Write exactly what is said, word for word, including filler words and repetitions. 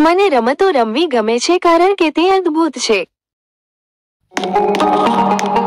મને રમતો રમવી ગમે છે કારણ કે તે અદ્ભુત છે.